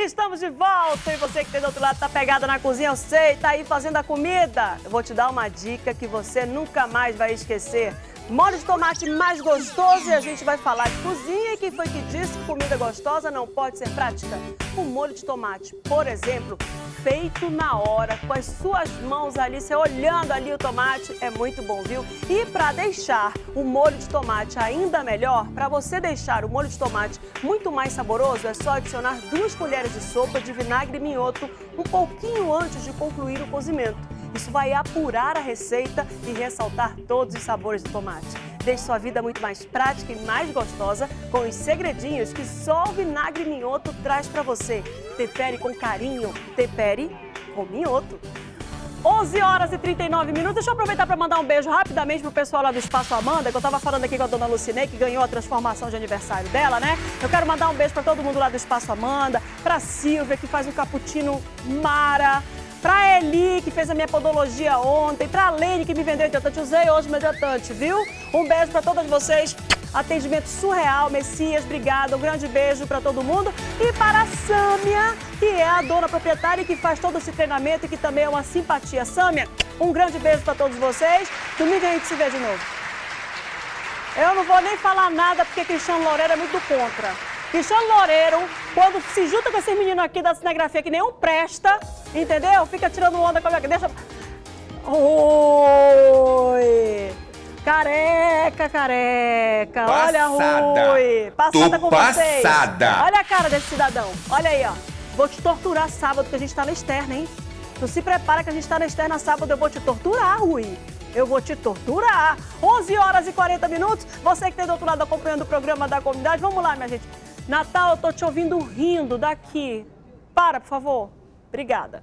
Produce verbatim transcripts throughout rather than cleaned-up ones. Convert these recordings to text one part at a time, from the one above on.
Estamos de volta e você que tem do outro lado tá pegada na cozinha, eu sei, tá aí fazendo a comida. Eu vou te dar uma dica que você nunca mais vai esquecer. Molho de tomate mais gostoso e a gente vai falar de cozinha. E quem foi que disse que comida gostosa não pode ser prática? O molho de tomate, por exemplo, feito na hora, com as suas mãos ali, você olhando ali o tomate, é muito bom, viu? E para deixar o molho de tomate ainda melhor, para você deixar o molho de tomate muito mais saboroso, é só adicionar duas colheres de sopa de vinagre minhoto um pouquinho antes de concluir o cozimento. Isso vai apurar a receita e ressaltar todos os sabores do tomate. Deixe sua vida muito mais prática e mais gostosa com os segredinhos que só o vinagre minhoto traz para você. Tempere com carinho, tempere com minhoto. onze horas e trinta e nove minutos. Deixa eu aproveitar para mandar um beijo rapidamente pro pessoal lá do Espaço Amanda, que eu estava falando aqui com a dona Lucinei, que ganhou a transformação de aniversário dela, né? Eu quero mandar um beijo para todo mundo lá do Espaço Amanda, para Silvia, que faz um cappuccino mara, pra Eli, que fez a minha podologia ontem, pra Lene, que me vendeu hidratante, usei hoje meu hidratante, viu? Um beijo pra todas vocês, atendimento surreal, Messias, obrigada, um grande beijo pra todo mundo. E para a Sâmia, que é a dona proprietária e que faz todo esse treinamento e que também é uma simpatia. Sâmia, um grande beijo pra todos vocês, domingo a gente se vê de novo. Eu não vou nem falar nada porque Cristiano Loureiro é muito contra. Cristiano Loureiro, quando se junta com esses meninos aqui da cinegrafia que nenhum presta, entendeu? Fica tirando onda com a minha... Deixa... Oi! Careca, careca! Passada. Olha, Rui! Passada Tô com vocês! passada. Olha a cara desse cidadão! Olha aí, ó! Vou te torturar sábado, que a gente tá na externa, hein? Tu se prepara que a gente tá na externa sábado, eu vou te torturar, Rui! Eu vou te torturar! onze horas e quarenta minutos, você que tem do outro lado acompanhando o programa da comunidade, vamos lá, minha gente! Natal, eu tô te ouvindo rindo daqui. Para, por favor. Obrigada.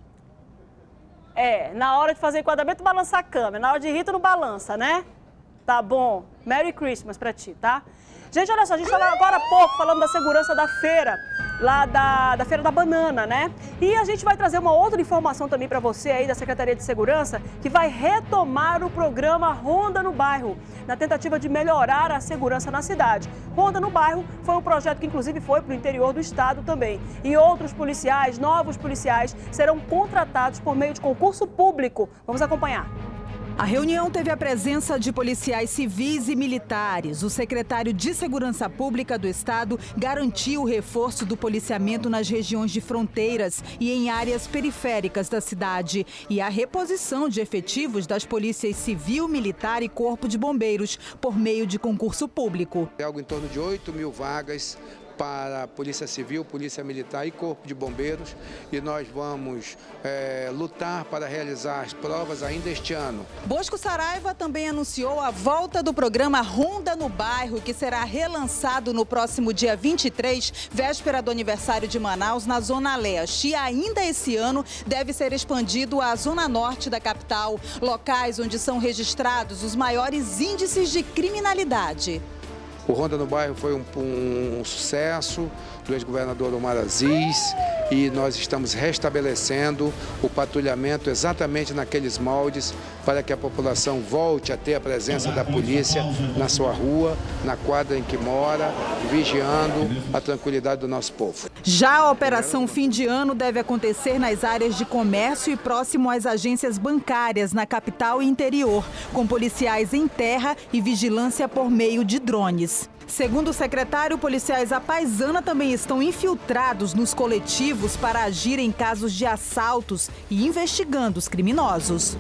É, na hora de fazer enquadramento, balança a câmera. Na hora de rir, tu não balança, né? Tá bom. Merry Christmas pra ti, tá? Gente, olha só, a gente estava agora há pouco falando da segurança da feira, lá da, da Feira da Banana, né? E a gente vai trazer uma outra informação também para você aí da Secretaria de Segurança, que vai retomar o programa Ronda no Bairro, na tentativa de melhorar a segurança na cidade. Ronda no Bairro foi um projeto que inclusive foi para o interior do estado também. E outros policiais, novos policiais, serão contratados por meio de concurso público. Vamos acompanhar. A reunião teve a presença de policiais civis e militares. O secretário de Segurança Pública do Estado garantiu o reforço do policiamento nas regiões de fronteiras e em áreas periféricas da cidade e a reposição de efetivos das polícias civil, militar e corpo de bombeiros por meio de concurso público. É algo em torno de oito mil vagas para a Polícia Civil, Polícia Militar e Corpo de Bombeiros, e nós vamos é, lutar para realizar as provas ainda este ano. Bosco Saraiva também anunciou a volta do programa Ronda no Bairro, que será relançado no próximo dia vinte e três, véspera do aniversário de Manaus, na Zona Leste. E ainda esse ano deve ser expandido à Zona Norte da capital, locais onde são registrados os maiores índices de criminalidade. O Ronda no Bairro foi um, um, um sucesso do ex-governador Omar Aziz e nós estamos restabelecendo o patrulhamento exatamente naqueles moldes para que a população volte a ter a presença da polícia na sua rua, na quadra em que mora, vigiando a tranquilidade do nosso povo. Já a operação fim de ano deve acontecer nas áreas de comércio e próximo às agências bancárias na capital e interior, com policiais em terra e vigilância por meio de drones. Segundo o secretário, policiais à paisana também estão infiltrados nos coletivos para agir em casos de assaltos e investigando os criminosos.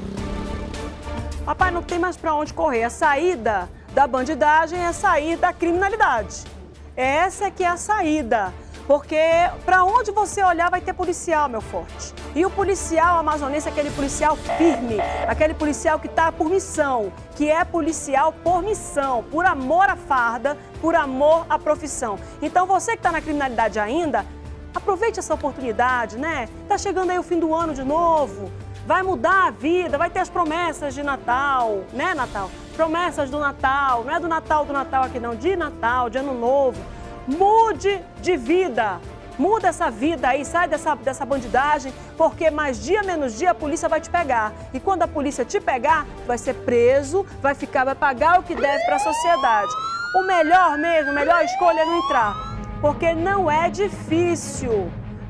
Rapaz, não tem mais para onde correr. A saída da bandidagem é sair da criminalidade. Essa é que é a saída. Porque para onde você olhar vai ter policial, meu forte. E o policial amazonense é aquele policial firme, aquele policial que está por missão, que é policial por missão, por amor à farda, por amor à profissão. Então você que está na criminalidade ainda, aproveite essa oportunidade, né? Tá chegando aí o fim do ano de novo, vai mudar a vida, vai ter as promessas de Natal, né, Natal? Promessas do Natal, não é do Natal do Natal aqui não, de Natal, de Ano Novo. Mude de vida, muda essa vida aí, sai dessa, dessa bandidagem, porque mais dia menos dia a polícia vai te pegar. E quando a polícia te pegar, vai ser preso, vai ficar, vai pagar o que deve para a sociedade. O melhor mesmo, a melhor escolha é não entrar, porque não é difícil.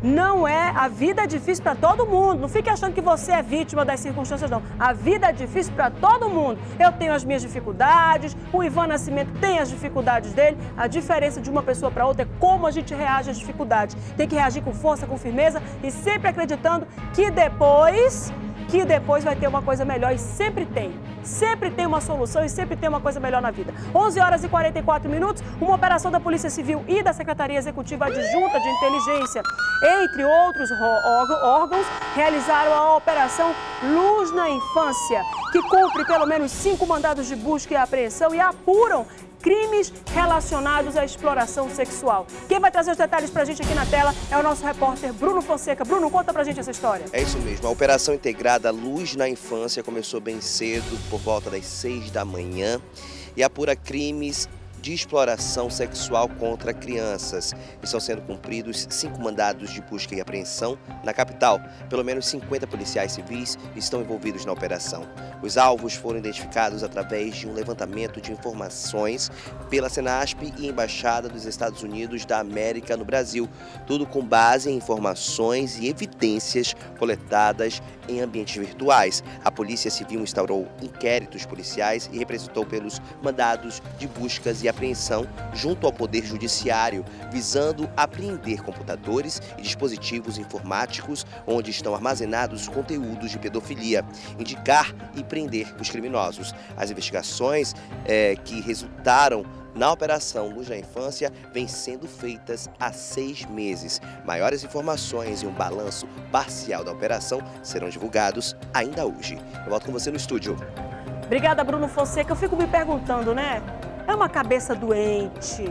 Não é, a vida é difícil para todo mundo. Não fique achando que você é vítima das circunstâncias, não. A vida é difícil para todo mundo. Eu tenho as minhas dificuldades, o Ivan Nascimento tem as dificuldades dele. A diferença de uma pessoa para outra é como a gente reage às dificuldades. Tem que reagir com força, com firmeza e sempre acreditando que depois... que depois vai ter uma coisa melhor e sempre tem. Sempre tem uma solução e sempre tem uma coisa melhor na vida. onze horas e quarenta e quatro minutos, uma operação da Polícia Civil e da Secretaria Executiva Adjunta de Inteligência, entre outros órgãos, realizaram a Operação Luz na Infância, que cumpre pelo menos cinco mandados de busca e apreensão e apuram crimes relacionados à exploração sexual. Quem vai trazer os detalhes pra gente aqui na tela é o nosso repórter Bruno Fonseca. Bruno, conta pra gente essa história. É isso mesmo, a Operação Integrada Luz na Infância começou bem cedo, por volta das seis da manhã, e apura crimes de exploração sexual contra crianças. Estão sendo cumpridos cinco mandados de busca e apreensão na capital. Pelo menos cinquenta policiais civis estão envolvidos na operação. Os alvos foram identificados através de um levantamento de informações pela Senasp e Embaixada dos Estados Unidos da América no Brasil. Tudo com base em informações e evidências coletadas em ambientes virtuais. A Polícia Civil instaurou inquéritos policiais e representou pelos mandados de buscas e apreensão junto ao Poder Judiciário, visando apreender computadores e dispositivos informáticos onde estão armazenados conteúdos de pedofilia, indicar e prender os criminosos. As investigações é, que resultaram na Operação Luz na Infância vêm sendo feitas há seis meses. Maiores informações e um balanço parcial da operação serão divulgados ainda hoje. Eu volto com você no estúdio. Obrigada, Bruno Fonseca. Eu fico me perguntando, né? É uma cabeça doente.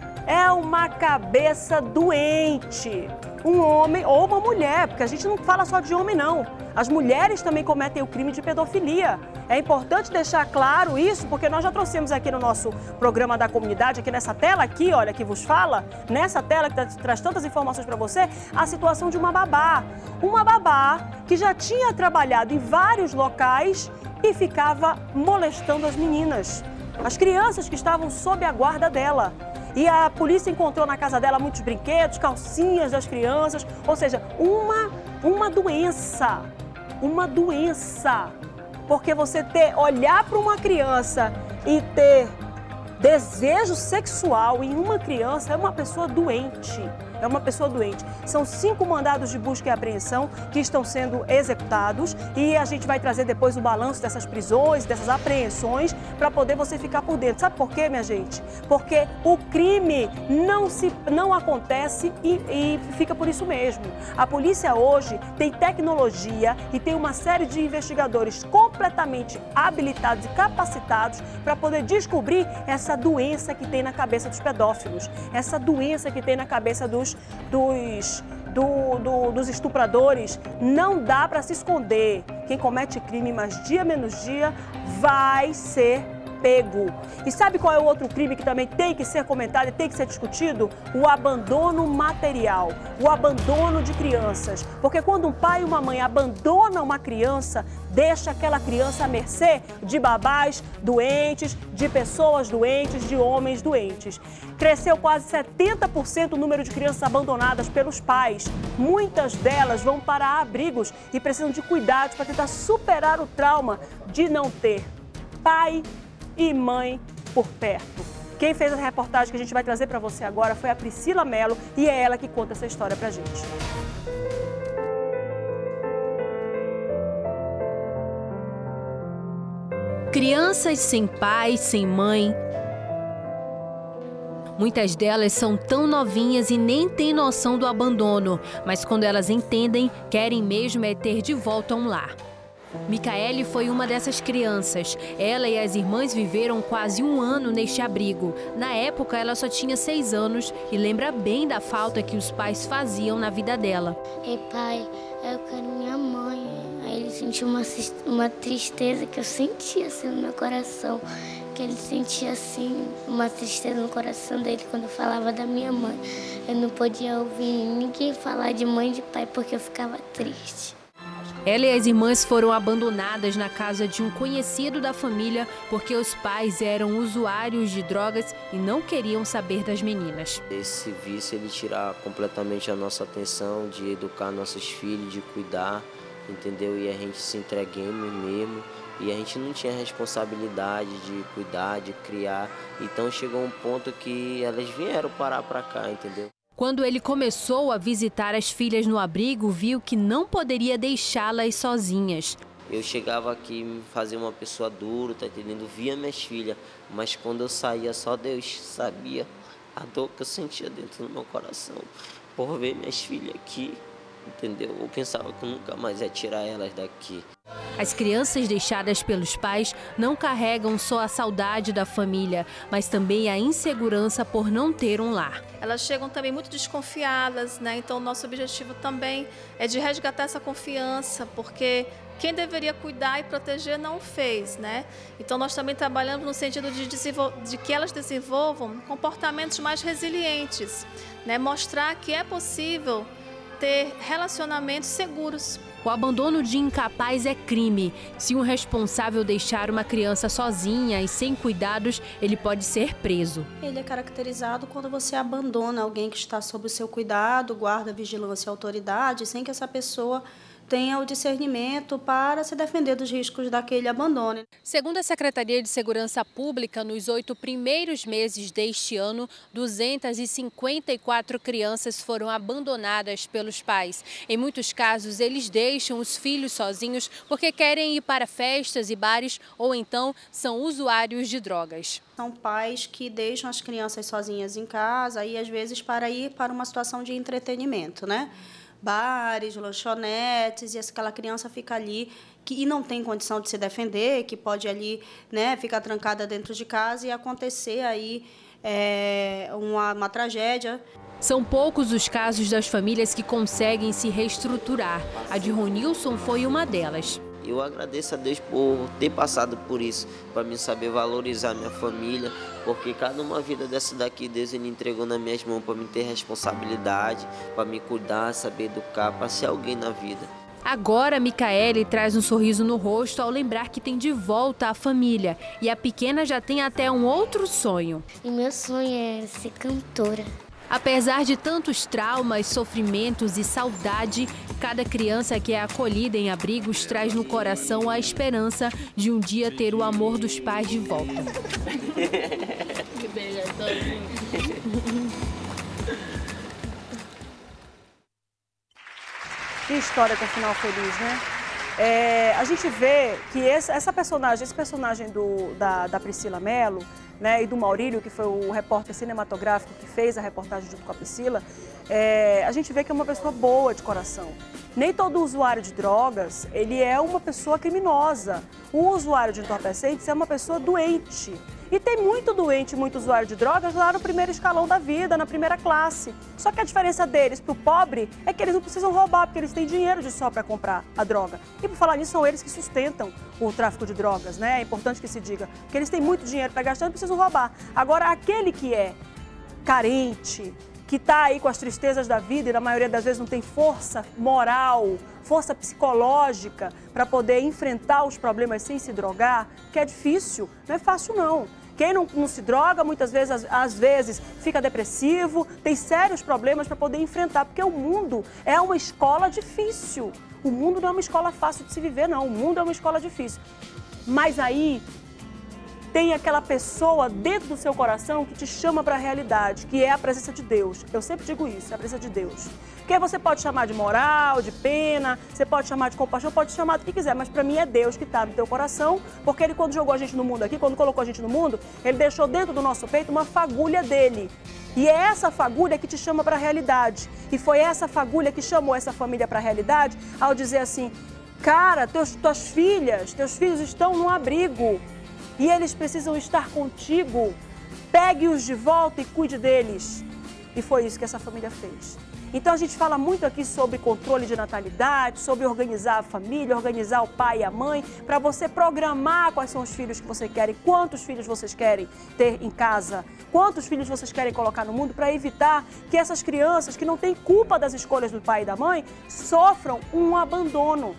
É uma cabeça doente. Um homem ou uma mulher, porque a gente não fala só de homem, não. As mulheres também cometem o crime de pedofilia. É importante deixar claro isso, porque nós já trouxemos aqui no nosso programa da comunidade, aqui nessa tela aqui, olha, que vos fala, nessa tela que traz tantas informações para você, a situação de uma babá. Uma babá que já tinha trabalhado em vários locais e ficava molestando as meninas, as crianças que estavam sob a guarda dela. E a polícia encontrou na casa dela muitos brinquedos, calcinhas das crianças, ou seja, uma, uma doença, uma doença. Porque você ter, olhar para uma criança e ter desejo sexual em uma criança é uma pessoa doente. É uma pessoa doente. São cinco mandados de busca e apreensão que estão sendo executados e a gente vai trazer depois o balanço dessas prisões, dessas apreensões, para poder você ficar por dentro. Sabe por quê, minha gente? Porque o crime não, se, não acontece e, e fica por isso mesmo. A polícia hoje tem tecnologia e tem uma série de investigadores completamente habilitados e capacitados para poder descobrir essa doença que tem na cabeça dos pedófilos, essa doença que tem na cabeça dos Dos, do, do, dos estupradores. Não dá para se esconder. Quem comete crime, mas dia menos dia, vai ser pego. E sabe qual é o outro crime que também tem que ser comentado e tem que ser discutido? O abandono material, o abandono de crianças. Porque quando um pai e uma mãe abandonam uma criança, deixa aquela criança à mercê de babás doentes, de pessoas doentes, de homens doentes. Cresceu quase setenta por cento o número de crianças abandonadas pelos pais. Muitas delas vão para abrigos e precisam de cuidados para tentar superar o trauma de não ter pai e mãe por perto. Quem fez a reportagem que a gente vai trazer para você agora foi a Priscila Mello e é ela que conta essa história pra gente. Crianças sem pai, sem mãe. Muitas delas são tão novinhas e nem têm noção do abandono, mas quando elas entendem, querem mesmo é ter de volta um lar. Micaele foi uma dessas crianças. Ela e as irmãs viveram quase um ano neste abrigo. Na época, ela só tinha seis anos e lembra bem da falta que os pais faziam na vida dela. Ei, pai, eu quero minha mãe. Aí ele sentiu uma, uma tristeza que eu sentia assim no meu coração. Que ele sentia assim, uma tristeza no coração dele quando eu falava da minha mãe. Eu não podia ouvir ninguém falar de mãe e de pai porque eu ficava triste. Ela e as irmãs foram abandonadas na casa de um conhecido da família porque os pais eram usuários de drogas e não queriam saber das meninas. Esse vício, ele tira completamente a nossa atenção de educar nossos filhos, de cuidar, entendeu? E a gente se entrega mesmo. E a gente não tinha responsabilidade de cuidar, de criar. Então chegou um ponto que elas vieram parar para cá, entendeu? Quando ele começou a visitar as filhas no abrigo, viu que não poderia deixá-las sozinhas. Eu chegava aqui me fazia uma pessoa dura, tá entendendo? Via minhas filhas, mas quando eu saía, só Deus sabia a dor que eu sentia dentro do meu coração por ver minhas filhas aqui, entendeu? Eu pensava que eu nunca mais ia tirar elas daqui. As crianças deixadas pelos pais não carregam só a saudade da família, mas também a insegurança por não ter um lar. Elas chegam também muito desconfiadas, né? Então, nosso objetivo também é de resgatar essa confiança, porque quem deveria cuidar e proteger não o fez, né? Então, nós também trabalhamos no sentido de, de que elas desenvolvam comportamentos mais resilientes, né? Mostrar que é possível ter relacionamentos seguros. O abandono de incapaz é crime. Se um responsável deixar uma criança sozinha e sem cuidados, ele pode ser preso. Ele é caracterizado quando você abandona alguém que está sob o seu cuidado, guarda, vigilância e autoridade, sem que essa pessoa tenha o discernimento para se defender dos riscos daquele abandono. Segundo a Secretaria de Segurança Pública, nos oito primeiros meses deste ano, duzentas e cinquenta e quatro crianças foram abandonadas pelos pais. Em muitos casos, eles deixam os filhos sozinhos porque querem ir para festas e bares ou então são usuários de drogas. São pais que deixam as crianças sozinhas em casa e às vezes para ir para uma situação de entretenimento, né? Bares, lanchonetes, e aquela criança fica ali que, e não tem condição de se defender, que pode ali, né, ficar trancada dentro de casa e acontecer aí é, uma, uma tragédia. São poucos os casos das famílias que conseguem se reestruturar. A de Ronilson foi uma delas. Eu agradeço a Deus por ter passado por isso, para mim saber valorizar minha família, porque cada uma vida dessa daqui, Deus ele entregou nas minhas mãos para me ter responsabilidade, para me cuidar, saber educar, para ser alguém na vida. Agora, Micaele traz um sorriso no rosto ao lembrar que tem de volta a família. E a pequena já tem até um outro sonho. E meu sonho é ser cantora. Apesar de tantos traumas, sofrimentos e saudade, cada criança que é acolhida em abrigos traz no coração a esperança de um dia ter o amor dos pais de volta. Que história com final feliz, né? É, a gente vê que esse, essa personagem, esse personagem do, da, da Priscila Mello, né, e do Maurílio, que foi o repórter cinematográfico que fez a reportagem junto com a Priscila, é, a gente vê que é uma pessoa boa de coração. Nem todo usuário de drogas, ele é uma pessoa criminosa. O usuário de entorpecentes é uma pessoa doente. E tem muito doente, muito usuário de drogas lá no primeiro escalão da vida, na primeira classe. Só que a diferença deles para o pobre é que eles não precisam roubar, porque eles têm dinheiro de só para comprar a droga. E por falar nisso, são eles que sustentam o tráfico de drogas, né? É importante que se diga, porque eles têm muito dinheiro para gastar e não precisam roubar. Agora, aquele que é carente, que está aí com as tristezas da vida e na maioria das vezes não tem força moral, força psicológica para poder enfrentar os problemas sem se drogar, que é difícil, não é fácil não. Quem não, não se droga, muitas vezes, às, às vezes, fica depressivo, tem sérios problemas para poder enfrentar, porque o mundo é uma escola difícil. O mundo não é uma escola fácil de se viver, não. O mundo é uma escola difícil. Mas aí tem aquela pessoa dentro do seu coração que te chama para a realidade, que é a presença de Deus. Eu sempre digo isso, é a presença de Deus. Porque você pode chamar de moral, de pena, você pode chamar de compaixão, pode chamar do que quiser, mas para mim é Deus que está no teu coração, porque Ele, quando jogou a gente no mundo aqui, quando colocou a gente no mundo, Ele deixou dentro do nosso peito uma fagulha dele. E é essa fagulha que te chama para a realidade. E foi essa fagulha que chamou essa família para a realidade ao dizer assim, cara, teus, tuas filhas, teus filhos estão num abrigo. E eles precisam estar contigo. Pegue-os de volta e cuide deles. E foi isso que essa família fez. Então a gente fala muito aqui sobre controle de natalidade, sobre organizar a família, organizar o pai e a mãe, para você programar quais são os filhos que você querem, quantos filhos vocês querem ter em casa, quantos filhos vocês querem colocar no mundo, para evitar que essas crianças que não têm culpa das escolhas do pai e da mãe sofram um abandono.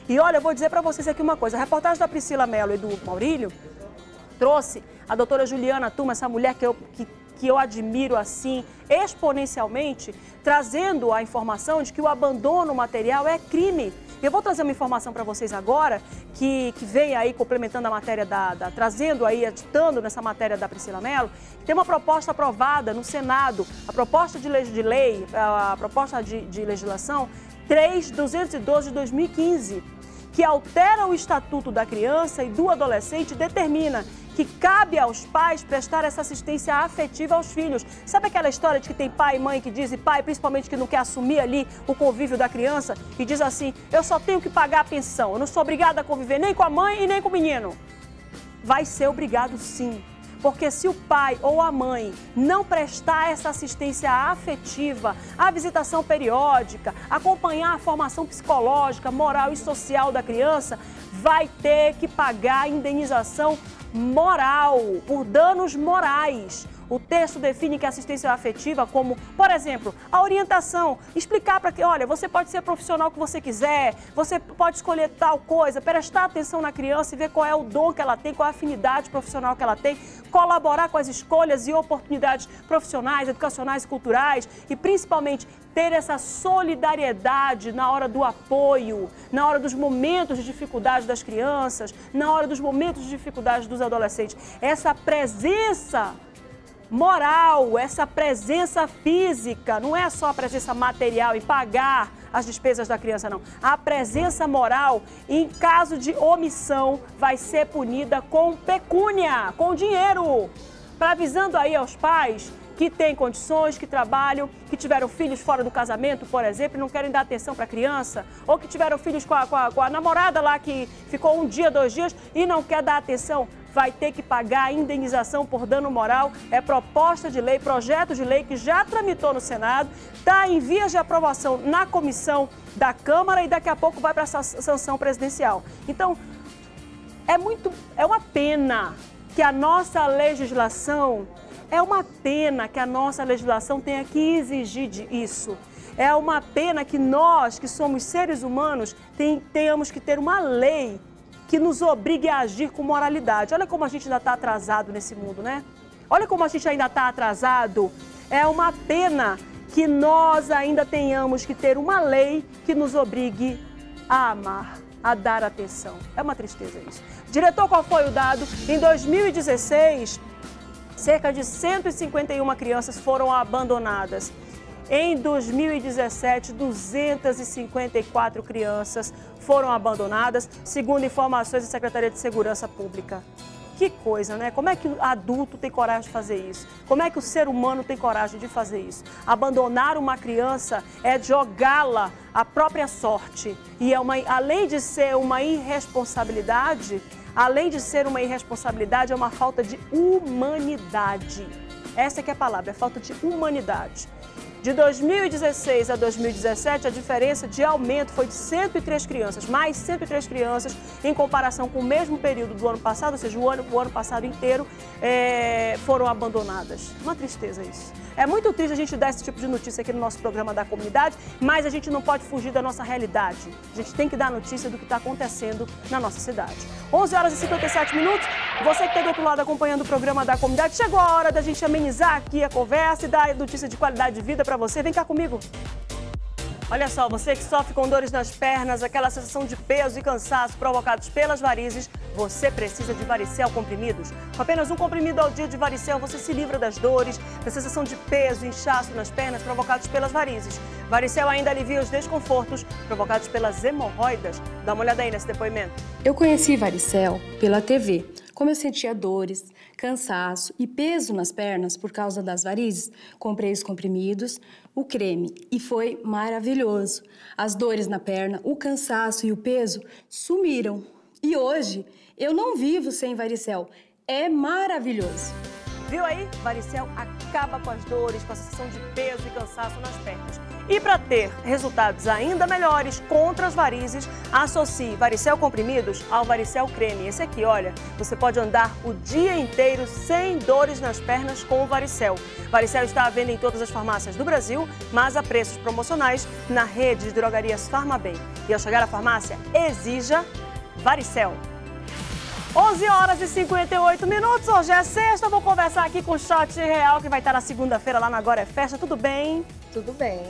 E olha, eu vou dizer para vocês aqui uma coisa. A reportagem da Priscila Mello e do Maurílio trouxe a doutora Juliana Tuma, essa mulher que eu, que, que eu admiro assim exponencialmente, trazendo a informação de que o abandono material é crime. Eu vou trazer uma informação para vocês agora, que, que vem aí complementando a matéria, da, da, trazendo aí, editando nessa matéria da Priscila Mello, que tem uma proposta aprovada no Senado, a proposta de lei, de lei a proposta de, de legislação três mil duzentos e doze de dois mil e quinze, que altera o Estatuto da Criança e do Adolescente e determina que cabe aos pais prestar essa assistência afetiva aos filhos. Sabe aquela história de que tem pai e mãe que diz, e pai principalmente que não quer assumir ali o convívio da criança e diz assim, eu só tenho que pagar a pensão, eu não sou obrigada a conviver nem com a mãe e nem com o menino. Vai ser obrigado sim. Porque se o pai ou a mãe não prestar essa assistência afetiva, a visitação periódica, acompanhar a formação psicológica, moral e social da criança, vai ter que pagar a indenização moral, por danos morais. O texto define que a assistência afetiva como, por exemplo, a orientação, explicar para que, olha, você pode ser profissional que você quiser, você pode escolher tal coisa, prestar atenção na criança e ver qual é o dom que ela tem, qual é a afinidade profissional que ela tem, colaborar com as escolhas e oportunidades profissionais, educacionais e culturais e, principalmente, ter essa solidariedade na hora do apoio, na hora dos momentos de dificuldade das crianças, na hora dos momentos de dificuldade dos adolescentes. Essa presença moral, essa presença física, não é só a presença material e pagar as despesas da criança, não. A presença moral, em caso de omissão, vai ser punida com pecúnia, com dinheiro. Para avisando aí aos pais que têm condições, que trabalham, que tiveram filhos fora do casamento, por exemplo, e não querem dar atenção para a criança, ou que tiveram filhos com a, com, a, com a namorada lá que ficou um dia, dois dias e não quer dar atenção, vai ter que pagar a indenização por dano moral. É proposta de lei, projeto de lei que já tramitou no Senado, está em vias de aprovação na comissão da Câmara e daqui a pouco vai para a sanção presidencial. Então, é, muito, é uma pena que a nossa legislação, é uma pena que a nossa legislação tenha que exigir isso. É uma pena que nós, que somos seres humanos, tem, tenhamos que ter uma lei que nos obrigue a agir com moralidade. Olha como a gente ainda está atrasado nesse mundo, né? Olha como a gente ainda está atrasado. É uma pena que nós ainda tenhamos que ter uma lei que nos obrigue a amar, a dar atenção. É uma tristeza isso. Diretor, qual foi o dado? Em dois mil e dezesseis, cerca de cento e cinquenta e uma crianças foram abandonadas. Em dois mil e dezessete, duzentas e cinquenta e quatro crianças foram abandonadas, segundo informações da Secretaria de Segurança Pública. Que coisa, né? Como é que o adulto tem coragem de fazer isso? Como é que o ser humano tem coragem de fazer isso? Abandonar uma criança é jogá-la à própria sorte. E é uma, além de ser uma irresponsabilidade, além de ser uma irresponsabilidade, é uma falta de humanidade. Essa é que é a palavra, é falta de humanidade. De dois mil e dezesseis a dois mil e dezessete, a diferença de aumento foi de cento e três crianças, mais cento e três crianças em comparação com o mesmo período do ano passado, ou seja, o ano, o ano passado inteiro, é, foram abandonadas. Uma tristeza isso. É muito triste a gente dar esse tipo de notícia aqui no nosso programa da comunidade, mas a gente não pode fugir da nossa realidade. A gente tem que dar notícia do que está acontecendo na nossa cidade. onze horas e cinquenta e sete minutos, você que está do outro lado acompanhando o programa da comunidade, chegou a hora da gente amenizar aqui a conversa e dar notícia de qualidade de vida para você. Vem cá comigo. Olha só, você que sofre com dores nas pernas, aquela sensação de peso e cansaço provocados pelas varizes, você precisa de Varicel comprimidos. Com apenas um comprimido ao dia de Varicel, você se livra das dores, da sensação de peso e inchaço nas pernas provocados pelas varizes. Varicel ainda alivia os desconfortos provocados pelas hemorroidas. Dá uma olhada aí nesse depoimento. Eu conheci Varicel pela T V. Como eu sentia dores, cansaço e peso nas pernas por causa das varizes, comprei os comprimidos, o creme, e foi maravilhoso. As dores na perna, o cansaço e o peso sumiram. E hoje, eu não vivo sem Varicel. É maravilhoso. Viu aí? Varicel acaba acaba com as dores, com a sensação de peso e cansaço nas pernas. E para ter resultados ainda melhores contra as varizes, associe Varicel comprimidos ao Varicel creme. Esse aqui, olha, você pode andar o dia inteiro sem dores nas pernas com o Varicel. Varicel está à venda em todas as farmácias do Brasil, mas a preços promocionais na rede de drogarias Farmabem. E ao chegar à farmácia, exija Varicel. onze horas e cinquenta e oito minutos, hoje é sexta, eu vou conversar aqui com o Shot Real, que vai estar na segunda-feira lá no Agora é Festa. Tudo bem? Tudo bem.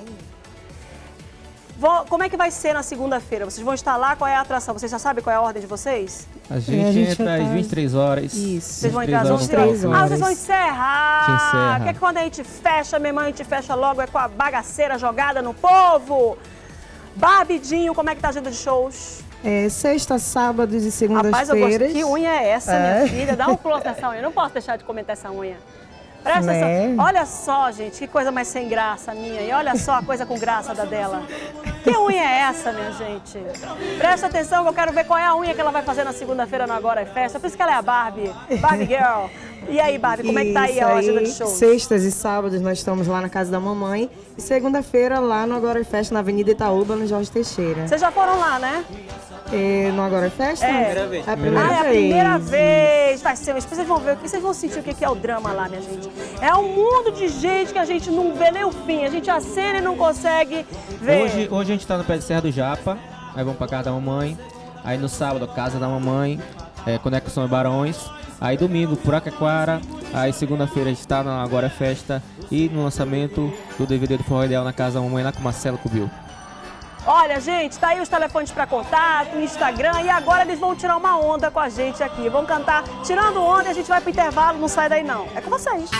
Vou, como é que vai ser na segunda-feira? Vocês vão estar lá? Qual é a atração? Vocês já sabem qual é a ordem de vocês? A gente, é, a gente entra às vinte e três horas. Isso. Vocês vão entrar às vinte e três horas. Ah, vocês vão encerrar. encerra. Que é que quando a gente fecha, minha irmã, a gente fecha logo, é com a bagaceira jogada no povo. Barbidinho, como é que tá a agenda de shows? É, sexta, sábados e segundas-feiras. Rapaz, eu gosto. Que unha é essa, é. minha filha? Dá um close nessa unha. Eu não posso deixar de comentar essa unha. Presta é. atenção. Olha só, gente, que coisa mais sem graça minha. E olha só a coisa com graça da dela. Que unha é essa, minha gente? Presta atenção que eu quero ver qual é a unha que ela vai fazer na segunda-feira no Agora é Festa. Por isso que ela é a Barbie. Barbie Girl. E aí, Barbie, como é que tá aí a agenda de shows? Sextas e sábados nós estamos lá na casa da mamãe. E segunda-feira lá no Agora é Festa, na Avenida Itaúba, no Jorge Teixeira. Vocês já foram lá, né? É, no Agora é Festa? É. Primeira vez. É a primeira ah, vez. é a primeira vez. Vai ser. Vocês vão ver o que vocês vão sentir o que é o drama lá, minha gente. É um mundo de gente que a gente não vê nem o fim. A gente acena e não consegue ver. Hoje, hoje a gente tá no pé de Serra do Japa. Aí vamos pra casa da mamãe. Aí no sábado, casa da mamãe. É, Conexão e Barões. Aí domingo, Puraquequara. Aí segunda-feira a gente tá na Agora é Festa. E no lançamento do D V D do Forró Ideal na casa da mamãe, lá com Marcelo Cubil. Olha, gente, tá aí os telefones para contato, Instagram, e agora eles vão tirar uma onda com a gente aqui. Vão cantar Tirando Onda e a gente vai pro intervalo, não sai daí não. É com vocês.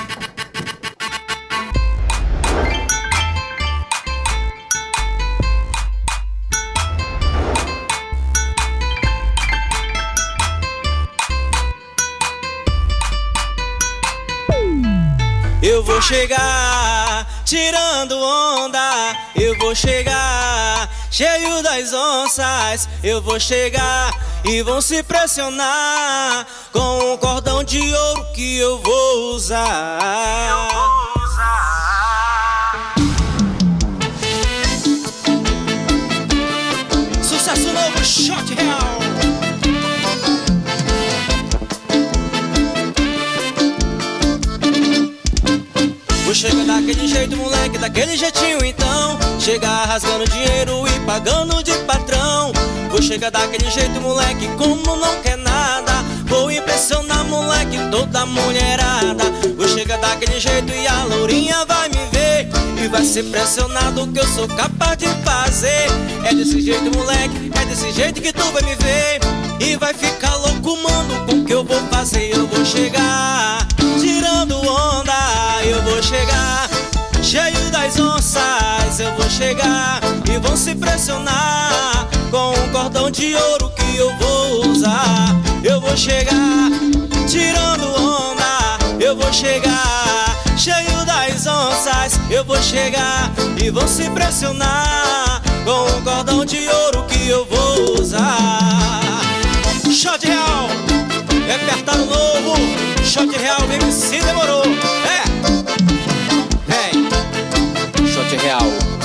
Eu vou chegar tirando onda, eu vou chegar cheio das onças, eu vou chegar e vão se pressionar com um cordão de ouro que eu vou usar. Eu vou usar. Sucesso novo, Shot Real. Vou chegar daquele jeito, moleque, daquele jeitinho então. Chegar rasgando dinheiro e pagando de patrão. Vou chegar daquele jeito, moleque, como não quer nada. Vou impressionar, moleque, toda mulherada. Vou chegar daquele jeito e a lourinha vai me ver e vai ser pressionado que eu sou capaz de fazer. É desse jeito, moleque, é desse jeito que tu vai me ver e vai ficar louco, mano, com o que eu vou fazer. Eu vou chegar tirando onda, eu vou chegar cheio das onças, eu vou chegar e vão se pressionar com um cordão de ouro que eu vou usar. Eu vou chegar tirando onda, eu vou chegar cheio das onças, eu vou chegar e vão se pressionar com um cordão de ouro que eu vou usar. Shot Real, repertório novo, Shot Real, M C demorou, é, vem, Shot Real.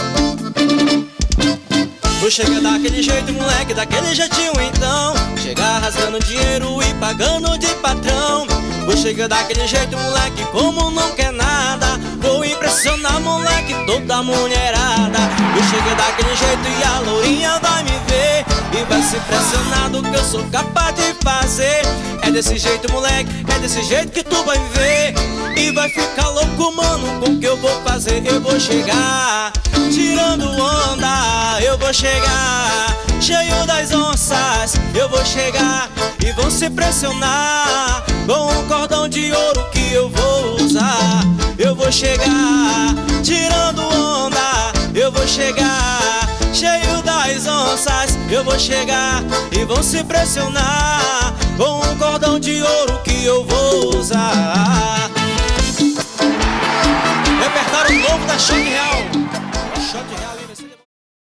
Vou chegar daquele jeito, moleque, daquele jeitinho então. Chegar rasgando dinheiro e pagando de patrão. Vou chegar daquele jeito, moleque, como não quer nada. Vou impressionar, moleque, toda mulherada. Vou chegar daquele jeito e a lourinha vai me ver e vai se impressionar do que eu sou capaz de fazer. É desse jeito, moleque, é desse jeito que tu vai ver e vai ficar louco, mano, com o que eu vou fazer. Eu vou chegar tirando onda, eu vou chegar cheio das onças, eu vou chegar e vão se pressionar com um cordão de ouro que eu vou usar. Eu vou chegar tirando onda, eu vou chegar cheio das onças, eu vou chegar e vão se pressionar com um cordão de ouro que eu vou usar. Repertório novo da Shot Real.